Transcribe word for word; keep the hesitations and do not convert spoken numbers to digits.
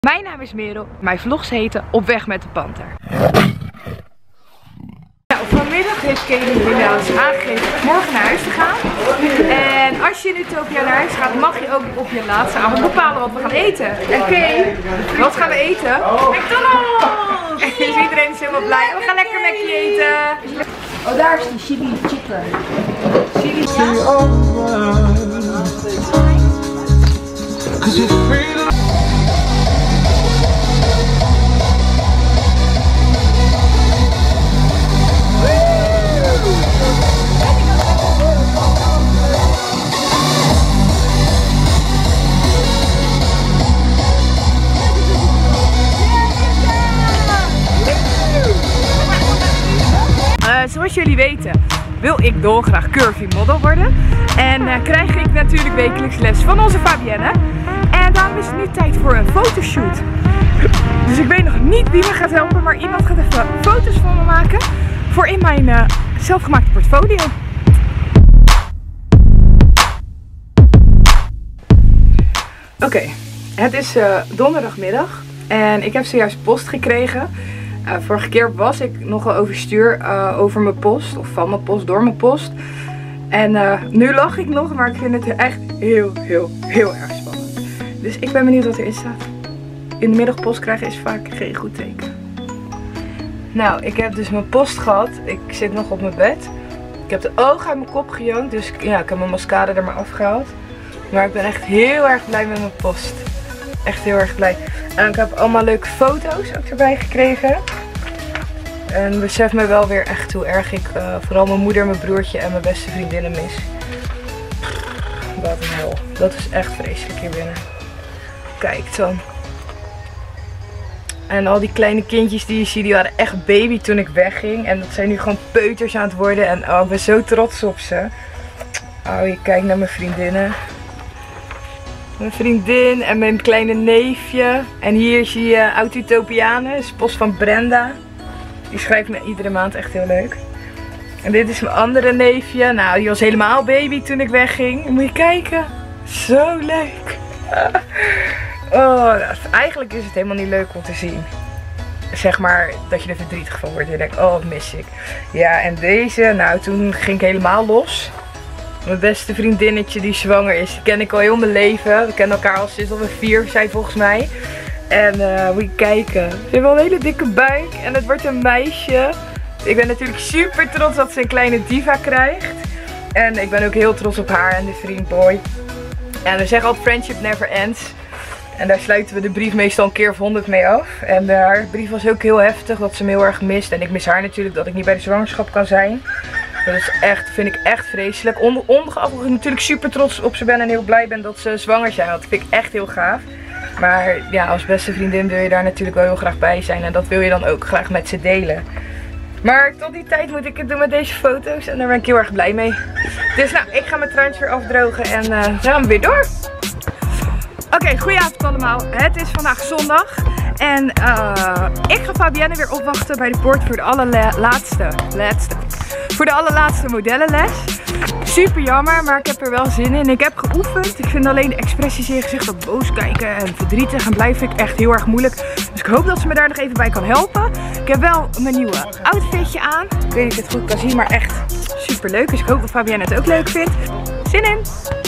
Mijn naam is Merel. Mijn vlogs heten Op weg met de panter. Nou, vanmiddag heeft Kaden inderdaad aangegeven morgen naar huis te gaan. En als je in Utopia naar huis gaat, mag je ook op je laatste avond bepalen wat we gaan eten. En Kay, wat gaan we eten? McDonald's! En dus iedereen is helemaal blij. We gaan lekker Mackie eten. Oh, daar is die chili chicken. Chili chicken. Uh, zoals jullie weten wil ik dolgraag curvy model worden. En uh, krijg ik natuurlijk wekelijks les van onze Fabienne. En daarom is het nu tijd voor een fotoshoot. Dus ik weet nog niet wie me gaat helpen, maar iemand gaat even foto's van me maken voor in mijn uh, zelfgemaakte portfolio. Oké, okay, het is uh, donderdagmiddag en ik heb zojuist post gekregen. Uh, vorige keer was ik nogal overstuur uh, over mijn post, of van mijn post, door mijn post. En uh, nu lach ik nog, maar ik vind het echt heel, heel, heel erg spannend. Dus ik ben benieuwd wat erin staat. In de middag post krijgen is vaak geen goed teken. Nou, ik heb dus mijn post gehad. Ik zit nog op mijn bed. Ik heb de ogen uit mijn kop gejankt, dus ja, ik heb mijn mascara er maar afgehaald. Maar ik ben echt heel erg blij met mijn post. Echt heel erg blij. En ik heb allemaal leuke foto's ook erbij gekregen. En besef me wel weer echt hoe erg ik uh, vooral mijn moeder, mijn broertje en mijn beste vriendinnen mis. Wat een hel. Dat is echt vreselijk hier binnen. Kijk dan. En al die kleine kindjes die je ziet, die waren echt baby toen ik wegging. En dat zijn nu gewoon peuters aan het worden. En oh, ik ben zo trots op ze. Oh, je kijkt naar mijn vriendinnen. Mijn vriendin en mijn kleine neefje. En hier zie je Oud-Utopianen, is post van Brenda. Die schrijft me iedere maand echt heel leuk. En dit is mijn andere neefje. Nou, die was helemaal baby toen ik wegging. Moet je kijken. Zo leuk. Oh, eigenlijk is het helemaal niet leuk om te zien. Zeg maar dat je er verdrietig van wordt. En je denkt, oh wat mis ik. Ja, en deze, nou toen ging ik helemaal los. Mijn beste vriendinnetje die zwanger is, die ken ik al heel mijn leven. We kennen elkaar al sinds we vier zijn volgens mij. En uh, moet je kijken. Ze heeft wel een hele dikke buik en het wordt een meisje. Ik ben natuurlijk super trots dat ze een kleine diva krijgt. En ik ben ook heel trots op haar en de vriend Boy. En we zeggen altijd friendship never ends. En daar sluiten we de brief meestal een keer of honderd mee af. En uh, haar brief was ook heel heftig, dat ze me heel erg mist. En ik mis haar natuurlijk, dat ik niet bij de zwangerschap kan zijn. Dat is echt, vind ik echt vreselijk. On, ongeacht dat ik natuurlijk super trots op ze ben en heel blij ben dat ze zwanger zijn. Dat vind ik echt heel gaaf. Maar ja, als beste vriendin wil je daar natuurlijk wel heel graag bij zijn. En dat wil je dan ook graag met ze delen. Maar tot die tijd moet ik het doen met deze foto's. En daar ben ik heel erg blij mee. Dus nou, ik ga mijn truitje weer afdrogen en uh, dan gaan we weer door. Oké, okay, goedenavond allemaal. Het is vandaag zondag. En uh, ik ga Fabienne weer opwachten bij de poort voor de allerlaatste, laatste, voor de allerlaatste modellenles. Super jammer, maar ik heb er wel zin in. Ik heb geoefend. Ik vind alleen de expressies in je gezicht, dat boos kijken en verdrietig en blij vind ik echt heel erg moeilijk. Dus ik hoop dat ze me daar nog even bij kan helpen. Ik heb wel mijn nieuwe outfitje aan. Ik weet niet of je het goed kan zien, maar echt super leuk. Dus ik hoop dat Fabienne het ook leuk vindt. Zin in!